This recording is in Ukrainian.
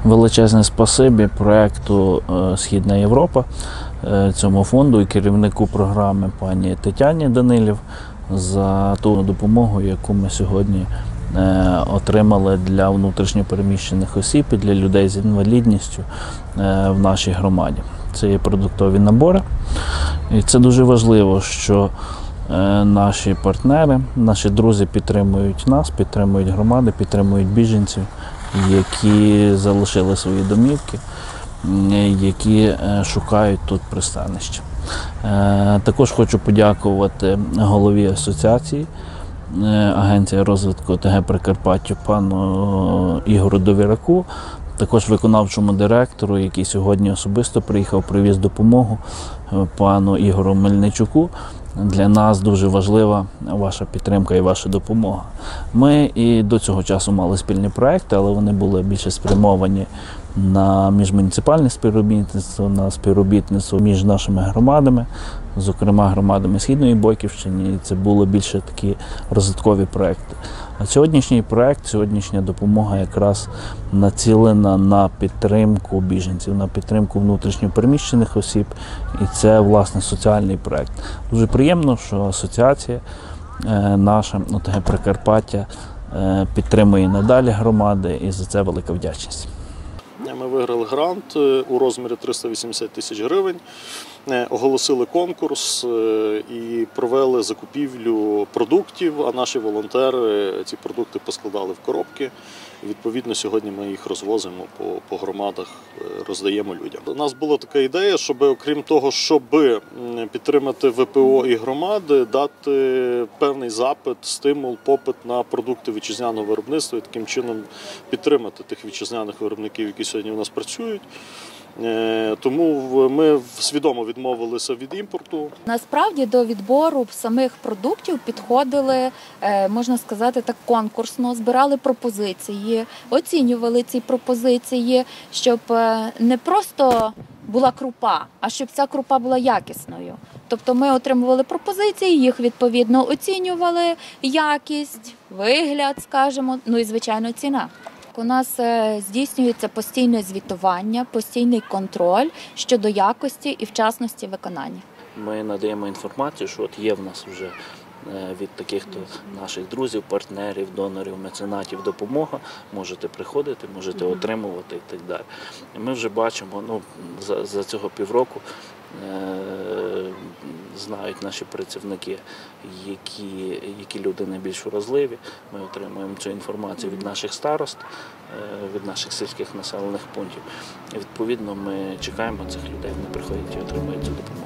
Величезне спасибі проєкту «Східна Європа», цьому фонду і керівнику програми пані Тетяні Данилів за ту допомогу, яку ми сьогодні отримали для внутрішньопереміщених осіб і для людей з інвалідністю в нашій громаді. Це є продуктові набори. І це дуже важливо, що наші партнери, наші друзі підтримують нас, підтримують громади, підтримують біженців, які залишили свої домівки, які шукають тут пристанище. Також хочу подякувати голові асоціації Агенції розвитку ОТГ Прикарпаття пану Ігору Довіраку, також виконавчому директору, який сьогодні особисто приїхав, привіз допомогу, пану Ігору Мельничуку. Для нас дуже важлива ваша підтримка і ваша допомога. Ми і до цього часу мали спільні проекти, але вони були більше спрямовані на міжмуніципальне співробітництво, на співробітництво між нашими громадами, зокрема громадами Східної Бойківщини, і це були більше такі розвиткові проекти. А сьогоднішній проект, сьогоднішня допомога якраз націлена на підтримку біженців, на підтримку внутрішньопереміщених осіб, і це, власне, соціальний проект. Дуже приємно, що асоціація наша, ОТГ Прикарпаття, підтримує надалі громади, і за це велика вдячність. Ми виграли грант у розмірі 380 тисяч гривень, оголосили конкурс і провели закупівлю продуктів, а наші волонтери ці продукти поскладали в коробки. Відповідно, сьогодні ми їх розвозимо по громадах, роздаємо людям. У нас була така ідея, щоб окрім того, щоб підтримати ВПО і громади, дати певний запит, стимул, попит на продукти вітчизняного виробництва і таким чином підтримати тих вітчизняних виробників, які сьогодні у нас працюють. Тому ми свідомо відмовилися від імпорту. Насправді до відбору самих продуктів підходили, можна сказати, так конкурсно, збирали пропозиції, оцінювали ці пропозиції, щоб не просто була крупа, а щоб ця крупа була якісною. Тобто ми отримували пропозиції, їх відповідно оцінювали, якість, вигляд, скажімо, ну і, звичайно, ціна. У нас здійснюється постійне звітування, постійний контроль щодо якості і вчасності виконання. Ми надаємо інформацію, що от є в нас вже від таких-то наших друзів, партнерів, донорів, меценатів допомога. Можете приходити, можете отримувати і так далі. І ми вже бачимо, за цього півроку знають наші працівники, які люди найбільш вразливі. Ми отримуємо цю інформацію від наших старост, від наших сільських населених пунктів. І відповідно ми чекаємо цих людей, вони приходять і отримують цю допомогу.